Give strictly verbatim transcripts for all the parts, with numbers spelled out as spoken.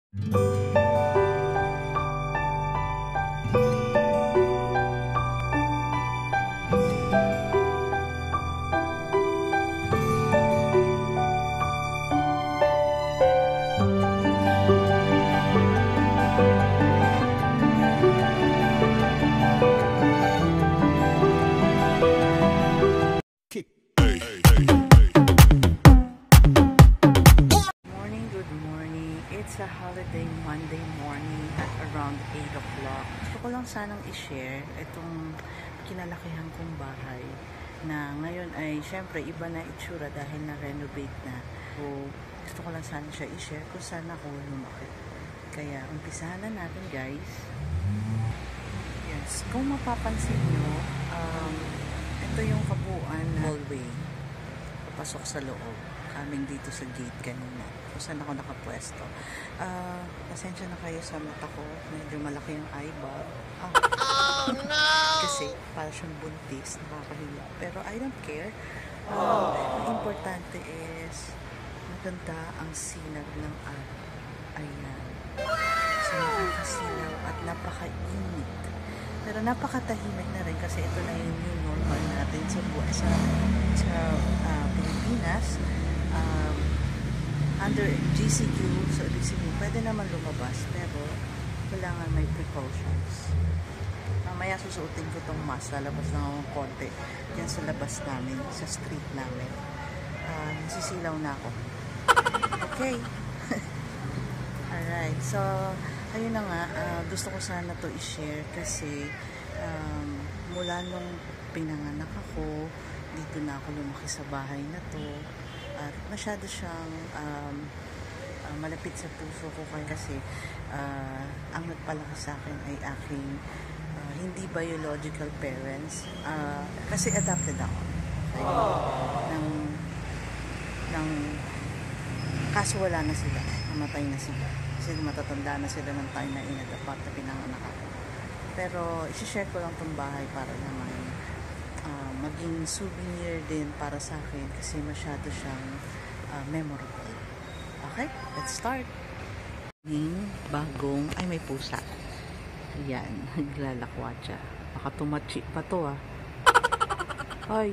It's a holiday Monday morning at around eight o'clock. Gusto ko lang sanang i-share itong kinalakihan kong bahay na ngayon ay syempre iba na itsura dahil na-renovate na. So, gusto ko lang sana siya i-share kung saan ako lumaki. Kaya umpisahan na natin, guys. Yes, kung mapapansin nyo, um, ito yung kabuuan na hallway. Papasok sa loob. Kaming dito sa gate kanina. Kung saan ako nakapwesto. Uh, pasensya na kayo sa mata ko. Medyo malaki yung eyeball. Ah. Oh, no! Kasi para siyang buntis. Nakakahiya. Pero I don't care. Um, ang importante is maganda ang sinag ng araw. Ayan. So, nakakasinaw at napakainit. Pero napakatahimik na rin kasi ito na yung new normal natin sa buhay sa, sa uh, Pilipinas. Um, under G C Q, so ibig sabihin, pwede naman lumabas, pero kailangan may precautions. Mamaya susuotin ko itong mask, lalabas lang akong konti yan sa labas namin, sa street namin. Uh, nasisilaw na ako. Okay. Alright, so ayun na nga, uh, gusto ko sana to i-share kasi um, mula nung pinanganak ako, dito na ako lumaki sa bahay na to. At masyado siyang um, uh, malapit sa puso ko kasi uh, ang nagpalaki sa akin ay aking uh, hindi biological parents. Uh, kasi adopted ako. Ayun, ng, ng, kaso wala na sila. Namatay na sila. Kasi matatanda na sila ng time na inadapat na pinanganak ako. Pero isi-share ko lang itong bahay para naman Uh, maging souvenir din para sa akin kasi masyado siyang uh, memorable. Okay, let's start. Yung bagong, ay may pusa. Ayan, naglalakwatsa. Baka tumachi pa to ah. Ay.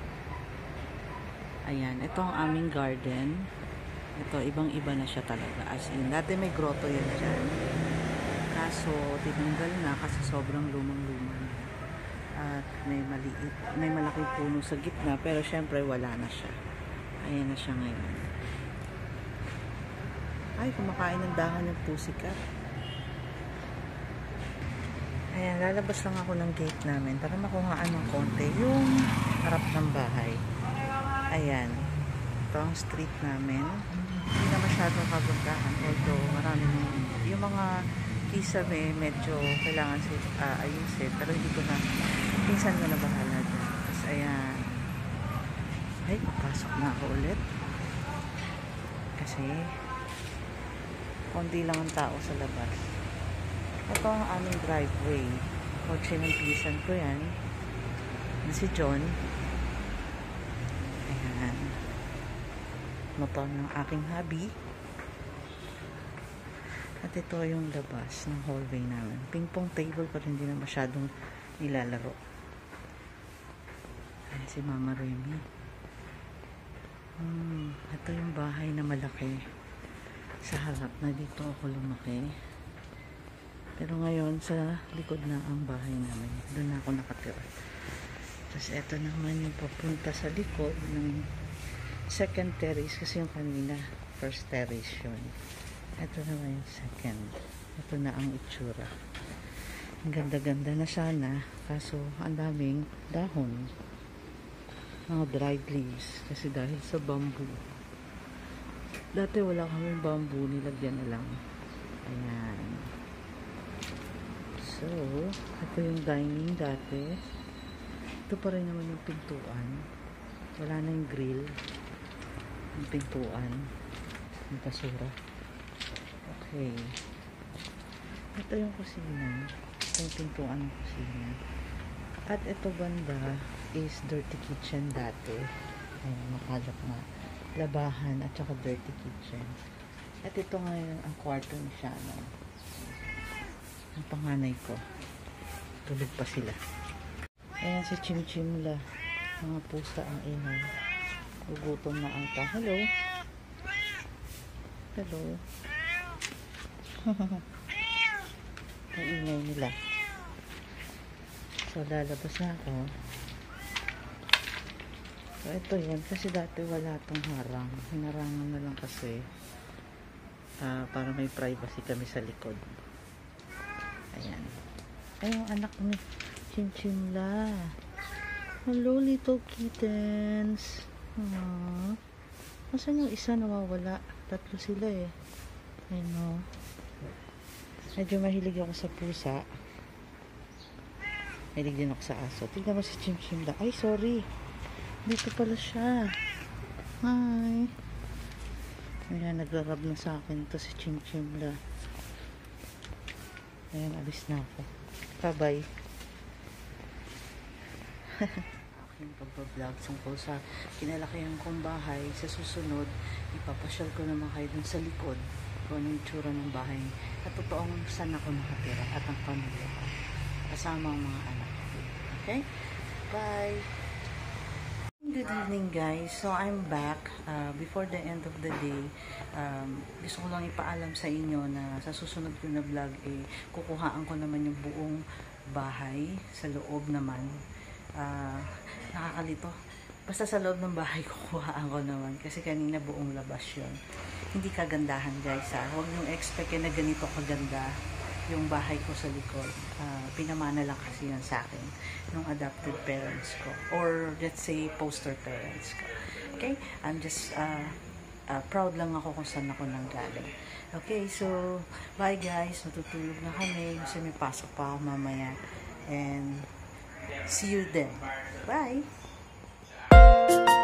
Ayan, ito ang aming garden. Ito, ibang-iba na siya talaga. As in, dati may grotto yan dyan. Kaso, tinanggal na kasi sobrang lumang-luma na. At may maliit, may malaking puno sa gitna, pero syempre wala na siya. Ayan na siya ngayon. Ay, kumakain ng dahon ng pusikat. Ayan, lalabas lang ako ng gate namin para makuhaan ng konti yung harap ng bahay. Ayan, ito ang street namin. Hindi na masyadong kagandahan, although marami na yung mga kisame medyo kailangan uh, ayusin, pero hindi ko na pinsan ko na bahala dyan. Tapos ayan, ay papasok na ako ulit kasi konti lang ang tao sa labas. Ito ang aming driveway, kotse ng pinsan ko yan na si John. Ayan, motor ng aking hubby. At ito yung labas ng hallway namin. Ping-pong table pa rin, hindi na masyadong nilalaro. Ayan si Mama Remy. Hmm, ito yung bahay na malaki. Sa harap na dito ako lumaki. Pero ngayon sa likod na ang bahay namin. Doon na ako nakatira. Tapos ito naman yung papunta sa likod ng second terrace kasi yung kanina first terrace yun. Ito naman yung second. Ito na ang itsura. Ang ganda-ganda na sana. Kaso, ang daming dahon. Mga dried leaves. Kasi dahil sa bamboo. Dati wala kaming bamboo. Nilagyan na lang. Ayan. So, ito yung dining dati. Ito pa rin naman yung pintuan. Wala na yung grill. Yung pintuan. Yung basura. Okay. Ito yung kusina. Ito yung pintuan ng kusina. At ito banda is dirty kitchen dati. Ayan, makalap na. Labahan at saka dirty kitchen. At ito ngayon ang kwarto ni Shano. Ang panganay ko. Tulog pa sila. Ayan si Chim Chimla. Mga pusa ang ingay. Ugutom na ata. Hello. Hello. Ang ingay nila. So lalabas na ako. So ito yan. Kasi dati wala tong harang. Hinarangan na lang kasi. Uh, para may privacy kami sa likod. Ayan. Ay, yung anak ni Chim Chimla. Hello, little kittens. Aww. Nasaan yung isa nawawala? Tatlo sila eh. Ayun o. Medyo mahilig ako sa pusa. Mahilig din ako sa aso. Tignan mo si Chim Chimla. Ay, sorry. Dito pala siya. Hi. Ayan, nagrarab na sa akin to si Chim Chimla. Ayan, alis na ako. Bye-bye. Aking pagbablog tungkol sa kinalakihan kong bahay. Sa susunod, ipapasyal ko naman kayo dun sa likod kung anong itsura ng bahay. At totoong saan ako nakatira at ang pamilya ko. Kasama ang mga anak ko. Okay? Bye! Good evening guys. So I'm back. Uh, before the end of the day, um, gusto ko lang ipaalam sa inyo na sa susunod ko na vlog, eh, kukuhaan ko naman yung buong bahay sa loob naman. Uh, nakakalito. Basta sa loob ng bahay kukuhaan ko naman kasi kanina buong labas yun. Hindi kagandahan guys ha. Huwag niyong expect na ganito kaganda yung bahay ko sa likod. Uh, pinamana lang kasi yun sa akin nung adopted parents ko or let's say poster parents ko. Okay? I'm just uh, uh, proud lang ako kung saan ako nanggaling. Okay, so bye guys. Natutulog na kami kasi may pasok pa ako mamaya and see you then. Bye!